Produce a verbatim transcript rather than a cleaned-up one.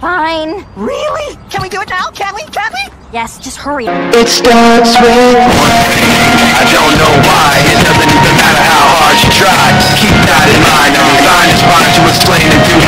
Fine. Really? Can we do it now? Can we? Can we? Yes, just hurry. It starts with I don't know why. It doesn't even matter how hard you try. Keep that in mind. I'm designed to explain and do